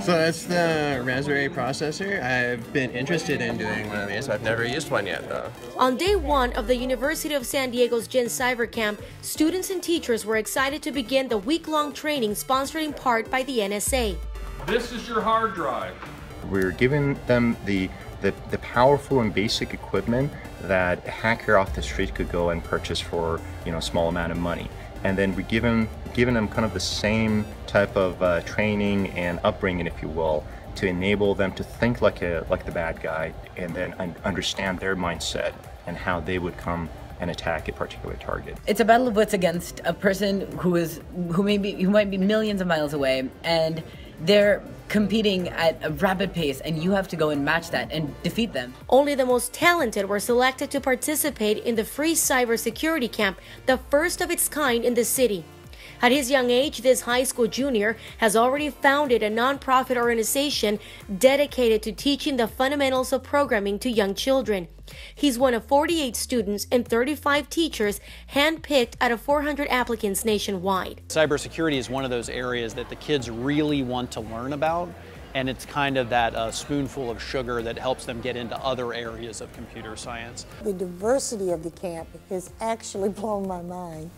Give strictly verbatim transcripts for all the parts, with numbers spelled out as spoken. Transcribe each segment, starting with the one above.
So that's the Raspberry processor. I've been interested in doing one of these. I've never used one yet, though. On day one of the University of San Diego's GenCyber camp, students and teachers were excited to begin the week-long training sponsored in part by the N S A. This is your hard drive. We're giving them the, the, the powerful and basic equipment that a hacker off the street could go and purchase for, you know, a small amount of money. And then we give them, giving them kind of the same type of uh, training and upbringing, if you will, to enable them to think like a like the bad guy, and then un understand their mindset and how they would come and attack a particular target. It's a battle of wits against a person who is who may be who might be millions of miles away, and they're competing at a rapid pace, and you have to go and match that and defeat them. Only the most talented were selected to participate in the free cybersecurity camp, the first of its kind in the city. At his young age, this high school junior has already founded a nonprofit organization dedicated to teaching the fundamentals of programming to young children. He's one of forty-eight students and thirty-five teachers handpicked out of four hundred applicants nationwide. Cybersecurity is one of those areas that the kids really want to learn about, and it's kind of that uh, spoonful of sugar that helps them get into other areas of computer science. The diversity of the camp has actually blown my mind.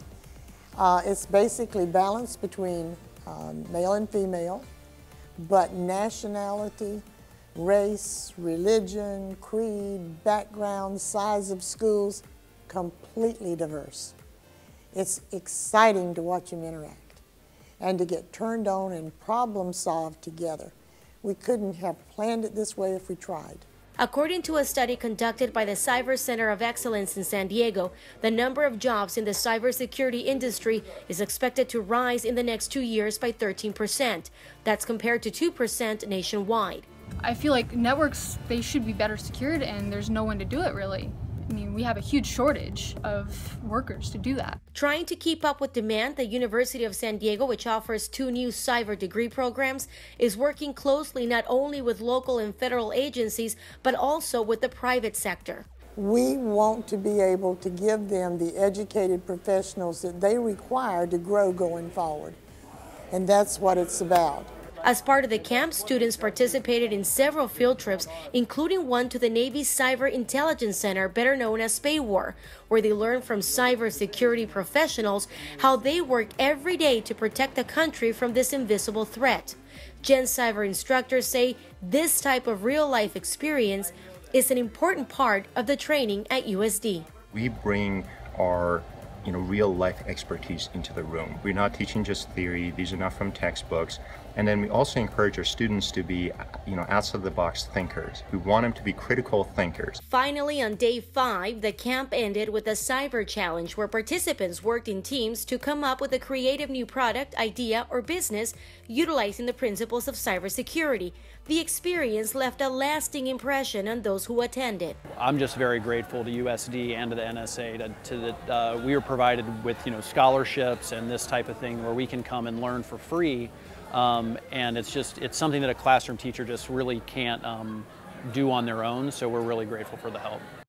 Uh, it's basically balanced between um, male and female, but nationality, race, religion, creed, background, size of schools, completely diverse. It's exciting to watch them interact and to get turned on and problem solved together. We couldn't have planned it this way if we tried. According to a study conducted by the Cyber Center of Excellence in San Diego, the number of jobs in the cybersecurity industry is expected to rise in the next two years by thirteen percent. That's compared to two percent nationwide. I feel like networks, they should be better secured, and there's no one to do it, really. I mean, we have a huge shortage of workers to do that. Trying to keep up with demand, the University of San Diego, which offers two new cyber degree programs, is working closely not only with local and federal agencies, but also with the private sector. We want to be able to give them the educated professionals that they require to grow going forward. And that's what it's about. As part of the camp, students participated in several field trips, including one to the Navy's Cyber Intelligence Center, better known as SPAWAR, where they learned from cybersecurity professionals how they work every day to protect the country from this invisible threat. GenCyber instructors say this type of real-life experience is an important part of the training at U S D. We bring our you know, real life expertise into the room. We're not teaching just theory. These are not from textbooks. And then we also encourage our students to be, you know, outside the box thinkers. We want them to be critical thinkers. Finally, on day five, the camp ended with a cyber challenge where participants worked in teams to come up with a creative new product, idea, or business utilizing the principles of cybersecurity. The experience left a lasting impression on those who attended. I'm just very grateful to U S D and to the N S A to, to that uh, we were provided with, you know, scholarships and this type of thing where we can come and learn for free. Um, and it's just, it's something that a classroom teacher just really can't um, do on their own, so we're really grateful for the help.